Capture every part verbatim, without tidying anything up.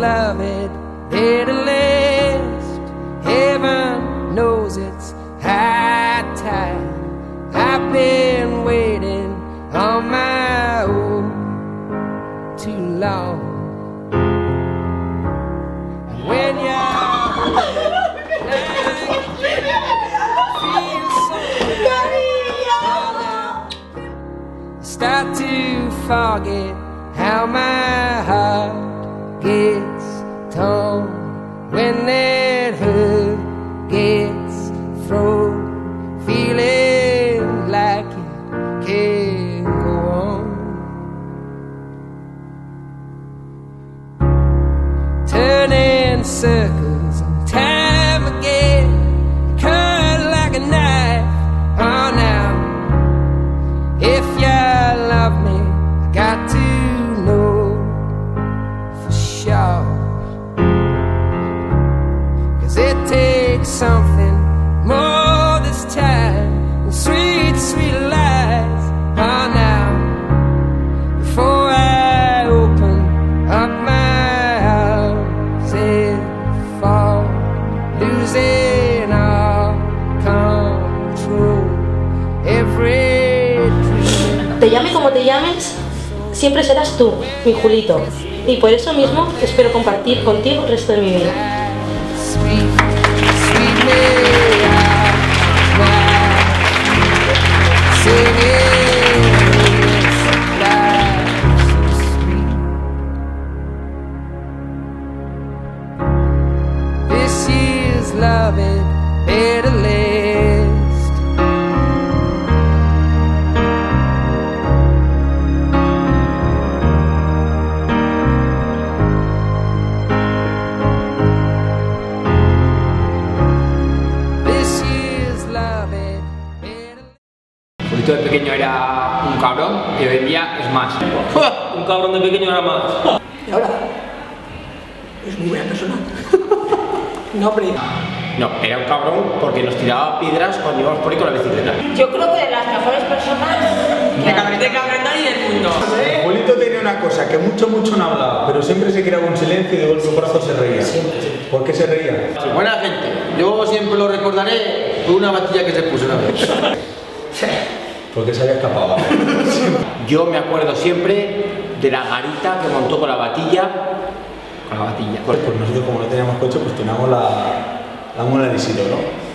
love it, it'll last. Heaven knows it's high time. I've been waiting on my own too long. And when you're feel so start to forget how my heart gets torn when that hurt gets thrown, feeling like it can't go on. Turning circles and time again, cut like a knife. Oh, now if you love me, I got to know for sure. 'Cause it takes something more this time than sweet, sweet lies. Oh, now before I open up my arms and fall, losing all control. Every Te llame como te llames, siempre serás tú, mi Julito. Y por eso mismo espero compartir contigo el resto de mi vida. This year's loving better last. Julito de pequeño era un cabrón y hoy en día es más. Un cabrón de pequeño era más. Y ahora es muy buena persona. No, hombre. No, era un cabrón porque nos tiraba piedras cuando íbamos por ahí con la bicicleta. Yo creo que de las mejores personas De cabrón y del mundo. Julito tenía una cosa, que mucho, mucho no hablaba, pero siempre se quedaba un silencio y de golpe un brazo se reía. ¿Por qué se reía? Buena gente. Yo siempre lo recordaré por una batilla que se puso una vez. Porque se había escapado. Yo me acuerdo siempre de la garita que montó con la batilla. Con la batilla. Pues, pues nosotros como no teníamos coche, pues teníamos la, la mula de Isidoro, ¿no?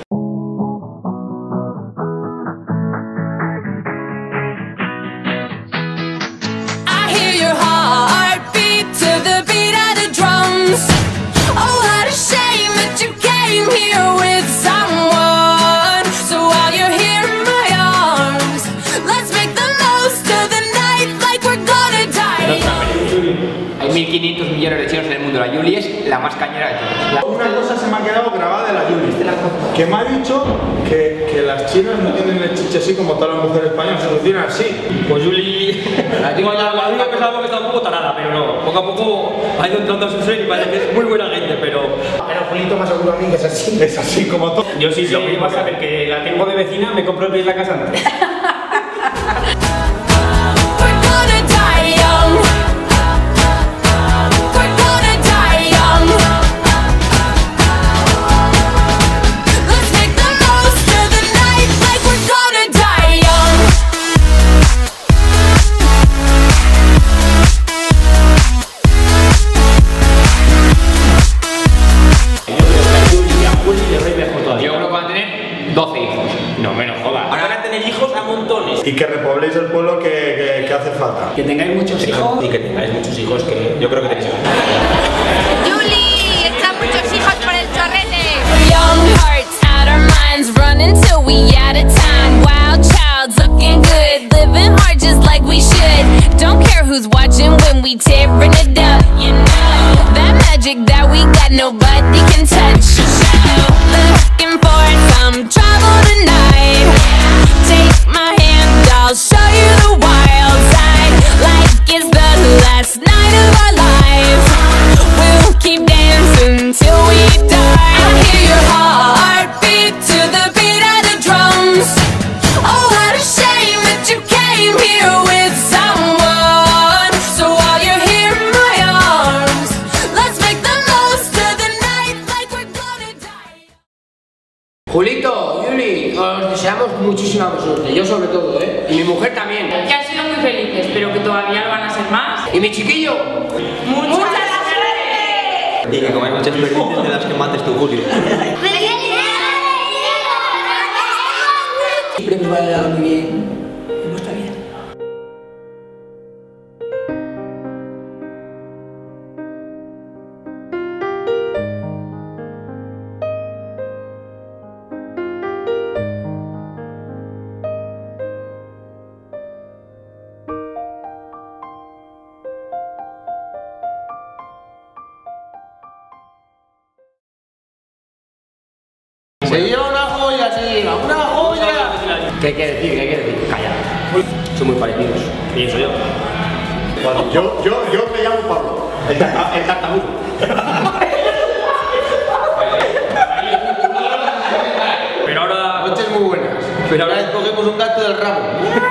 mil quinientos millones de chinos en el mundo. La Yuli es la más cañera de todas. Una cosa se me ha quedado grabada de la Yuli, que me ha dicho que, que las chinas no tienen el chiche así como todas las mujeres españolas, se lo tienen así. Pues Yuli, la tengo ya, la única pensaba que está un poco tarada, pero no. Poco a poco ha ido entrando a su ser y parece que es muy buena gente, pero... Pero Julito me aseguró a mí que es así. Es así como todo. Yo sí, sí, vas a ver que la tengo de vecina, me compro el pie en la casa antes. doce hijos. No me nos jodas. Ahora van a tener hijos a montones. Y que repobléis el pueblo que, que, que hace falta. Que tengáis muchos hijos. Y que tengáis muchos hijos, que yo creo que tenéis hijos. Yuli, echan muchos hijos por el chorrete. Young hearts out our minds, running till we out of time. Wild child's looking good, living hard just like we should. Don't care who's watching when we tearing it up. You know that magic that we got, nobody can touch. Looking for some trouble tonight. Take my hand, I'll show you the wild side. Like it's the last night of our lives. We'll keep dancing till we die. I hear your heartbeat to the beat of the drums. Oh, what a shame that you came here with someone. So while you're here in my arms, let's make the Vale, que han sido muy felices, pero que todavía lo van a ser más. ¿Y mi chiquillo? ¡Muchas gracias! Y que comáis muchas perdices de las que mates tu Julio. Siempre me vaya muy bien en vuestra vida. Sería una joya, sí, una joya. ¿Qué hay que decir? ¿Qué hay que decir? Calla. Son muy parecidos. Pienso yo. Bueno, yo, yo, yo me llamo Pablo, el, tarta, el tartamudo. Pero ahora. Noches muy buenas. Pero ahora ahora. cogemos un gato del rabo.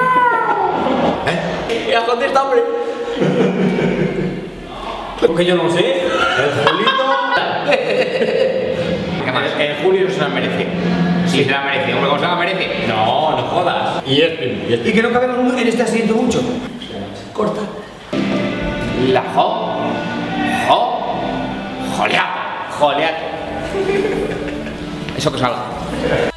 ¿Eh? ¿Ya contesta, hombre? Porque yo no sé. El Julito. ¿Qué más? El Julio no se la merece. Sí, se la merece. ¿Hombre, cómo se la merece? No, no jodas. Y es primo. Y es Y que no cabemos en este asiento mucho. Corta. La jo. Jo. Joleato. Joleato. Eso que salga.